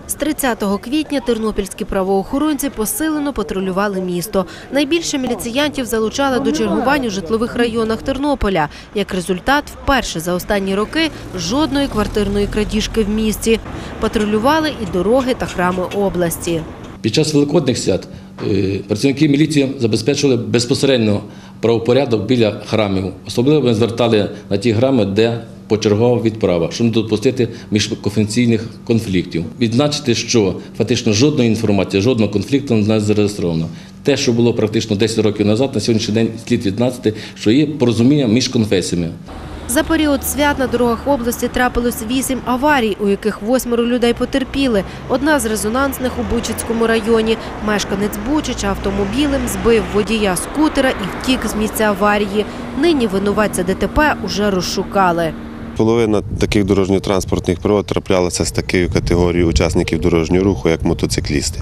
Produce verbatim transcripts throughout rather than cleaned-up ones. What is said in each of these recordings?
З тридцятого квітня тернопільські правоохоронці посилено патрулювали місто. Найбільше міліціянтів залучали до чергувань у житлових районах Тернополя. Як результат, вперше за останні роки жодної квартирної крадіжки в місті. Патрулювали і дороги та храми області. Під час великодних свят працівники міліції забезпечували безпосередньо правопорядок біля храмів. Особливо ми звертали на ті храми, де почергова відправа, щоб не допустити міжконфесійних конфліктів. Відзначити, що фактично жодної інформації, жодного конфлікту не зареєстровано. Те, що було практично десять років назад, на сьогоднішній день слід відзначити, що є порозуміння між конфесіями. За період свят на дорогах області трапилось вісім аварій, у яких восьмеро людей потерпіли. Одна з резонансних у Бучацькому районі. Мешканець Бучача автомобілем збив водія скутера і втік з місця аварії. Нині винуватця ДТП уже розшукали. Половина таких дорожньо-транспортних пригод траплялася з такою категорією учасників дорожнього руху, як мотоциклісти.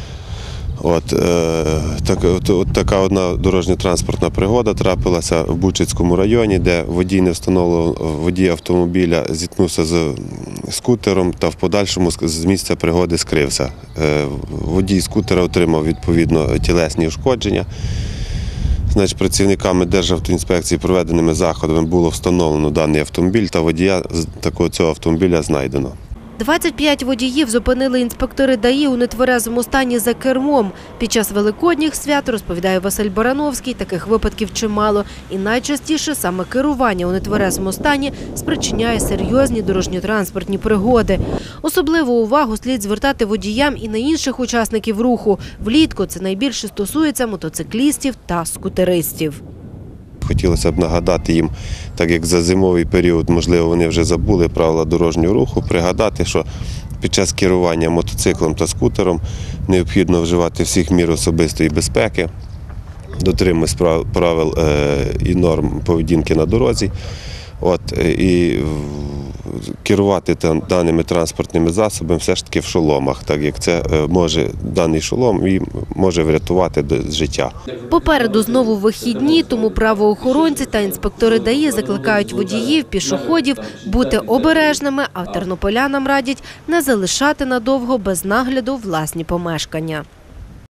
От, е, так, от, от така одна дорожньо-транспортна пригода трапилася в Бучацькому районі, де водій не встановленого водій автомобіля зіткнувся з скутером та в подальшому з місця пригоди скрився. Е, водій скутера отримав відповідно тілесні ушкодження. Значить, працівниками Державтоінспекції проведеними заходами було встановлено даний автомобіль та водія такого цього автомобіля знайдено. двадцять п'ять водіїв зупинили інспектори ДАІ у нетверезому стані за кермом. Під час великодніх свят, розповідає Василь Барановський, таких випадків чимало. І найчастіше саме керування у нетверезому стані спричиняє серйозні дорожньо-транспортні пригоди. Особливу увагу слід звертати водіям і на інших учасників руху. Влітку це найбільше стосується мотоциклістів та скутеристів. Хотілося б нагадати їм, так як за зимовий період, можливо, вони вже забули правила дорожнього руху, пригадати, що під час керування мотоциклом та скутером необхідно вживати всіх мір особистої безпеки, дотримуватись правил і норм поведінки на дорозі, от, і керувати даними транспортними засобами все ж таки в шоломах, так як це може даний шолом і може врятувати життя. Попереду знову вихідні, тому правоохоронці та інспектори ДАІ закликають водіїв, пішоходів бути обережними, а тернополянам радять не залишати надовго без нагляду власні помешкання.